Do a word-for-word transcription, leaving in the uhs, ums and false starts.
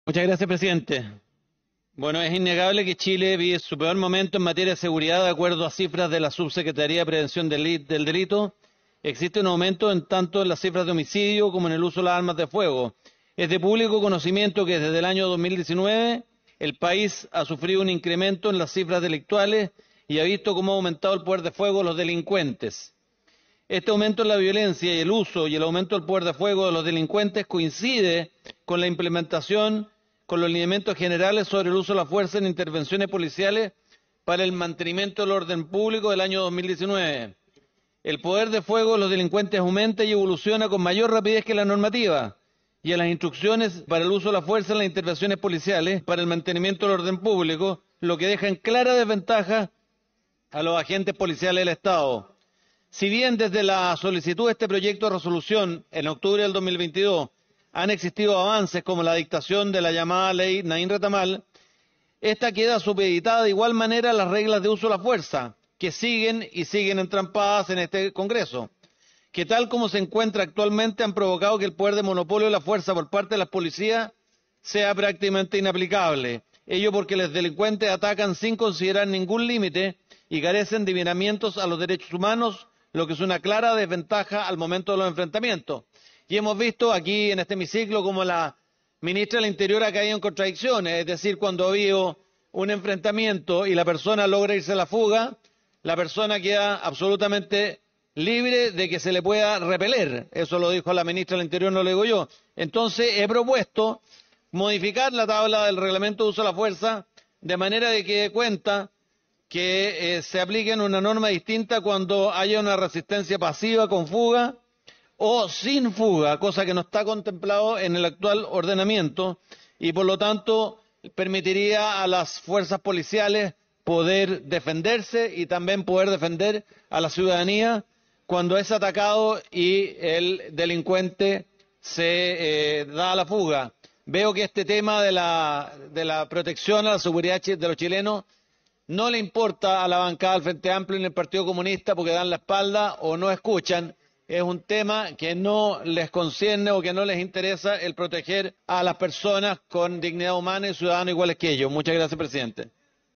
Muchas gracias, presidente. Bueno, es innegable que Chile vive su peor momento en materia de seguridad, de acuerdo a cifras de la Subsecretaría de Prevención del Deli- del Delito. Existe un aumento en tanto en las cifras de homicidio como en el uso de las armas de fuego. Es de público conocimiento que desde el año dos mil diecinueve el país ha sufrido un incremento en las cifras delictuales y ha visto cómo ha aumentado el poder de fuego de los delincuentes. Este aumento en la violencia y el uso y el aumento del poder de fuego de los delincuentes coincide con la implementación, con los lineamientos generales sobre el uso de la fuerza en intervenciones policiales para el mantenimiento del orden público del año dos mil diecinueve. El poder de fuego de los delincuentes aumenta y evoluciona con mayor rapidez que la normativa y en las instrucciones para el uso de la fuerza en las intervenciones policiales para el mantenimiento del orden público, lo que deja en clara desventaja a los agentes policiales del Estado. Si bien desde la solicitud de este proyecto de resolución en octubre del dos mil veintidós han existido avances como la dictación de la llamada ley Naín Retamal, esta queda supeditada de igual manera a las reglas de uso de la fuerza, que siguen y siguen entrampadas en este Congreso, que tal como se encuentra actualmente han provocado que el poder de monopolio de la fuerza por parte de las policías sea prácticamente inaplicable. Ello porque los delincuentes atacan sin considerar ningún límite y carecen de miramientos a los derechos humanos, lo que es una clara desventaja al momento de los enfrentamientos. Y hemos visto aquí en este hemiciclo como la ministra del Interior ha caído en contradicciones, es decir, cuando ha habido un enfrentamiento y la persona logra irse a la fuga, la persona queda absolutamente libre de que se le pueda repeler. Eso lo dijo la ministra del Interior, no lo digo yo. Entonces he propuesto modificar la tabla del reglamento de uso de la fuerza de manera de que dé cuenta que eh, se aplique una norma distinta cuando haya una resistencia pasiva con fuga o sin fuga, cosa que no está contemplado en el actual ordenamiento y por lo tanto permitiría a las fuerzas policiales poder defenderse y también poder defender a la ciudadanía cuando es atacado y el delincuente se eh, da a la fuga. Veo que este tema de la, de la protección a la seguridad chi- de los chilenos no le importa a la bancada del Frente Amplio ni al Partido Comunista porque dan la espalda o no escuchan. Es un tema que no les concierne o que no les interesa el proteger a las personas con dignidad humana y ciudadanos iguales que ellos. Muchas gracias, presidente.